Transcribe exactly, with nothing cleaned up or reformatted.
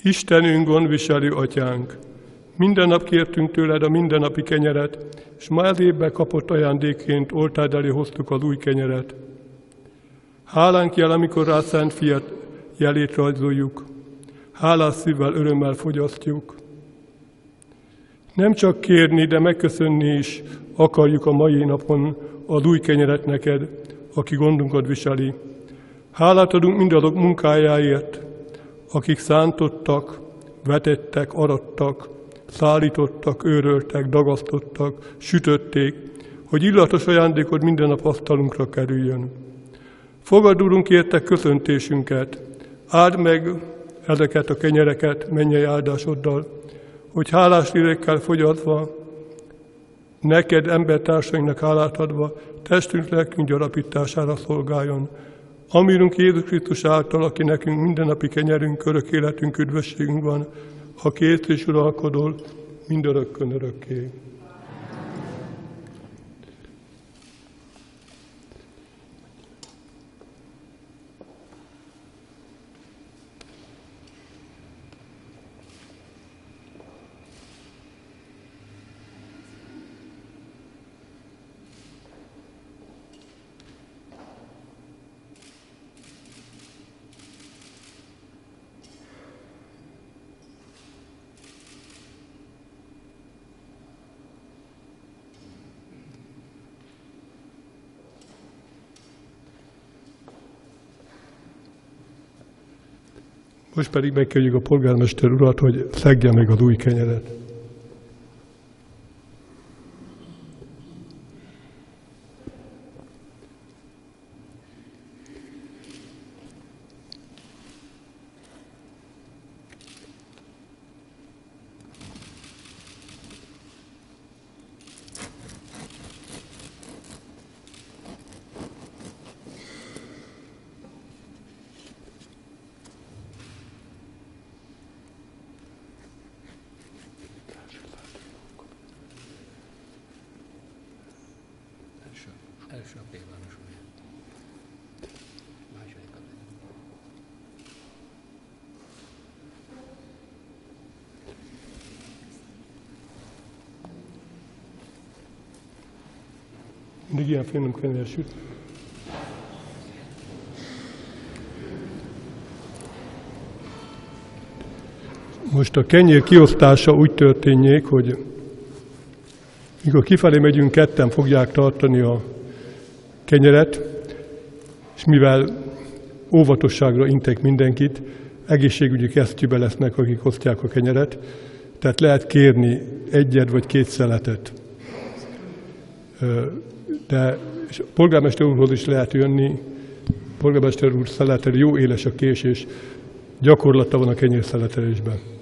Istenünk, gondviselő atyánk, minden nap kértünk tőled a mindennapi kenyeret, és ma ez évben kapott ajándékként oltád elé hoztuk az új kenyeret. Hálánk jel, amikor rá szent fiat jelét rajzoljuk, hálás szívvel, örömmel fogyasztjuk. Nem csak kérni, de megköszönni is akarjuk a mai napon az új kenyeret neked, aki gondunkat viseli. Hálát adunk mindazok munkájáért, akik szántottak, vetettek, arattak, szállítottak, őröltek, dagasztottak, sütötték, hogy illatos ajándékod minden nap asztalunkra kerüljön. Fogad, Urunk, értek köszöntésünket, áld meg ezeket a kenyereket mennyei áldásoddal, hogy hálás lélekkel fogyasztva, neked, embertársainknak hálát adva, testünk, lelkünk gyarapítására szolgáljon. Amirunk Jézus Krisztus által, aki nekünk mindennapi kenyerünk, örök életünk, üdvösségünk van, ha kész és uralkodol, mindörökkön örökké. Most pedig megkérjük a polgármester urat, hogy szegje meg az új kenyeret. Első a plébános úr. Második a Mindig ilyen finom kenyér süt. Most a kenyér kiosztása úgy történjék, hogy mikor kifelé megyünk, ketten fogják tartani a kenyeret, és mivel óvatosságra intek mindenkit, egészségügyi kesztyűbe lesznek, akik osztják a kenyeret, tehát lehet kérni egyet vagy két szeletet. De és a polgármester úrhoz is lehet jönni, a polgármester úr szeleteli, jó éles a kés, és gyakorlata van a kenyér szeletelésben.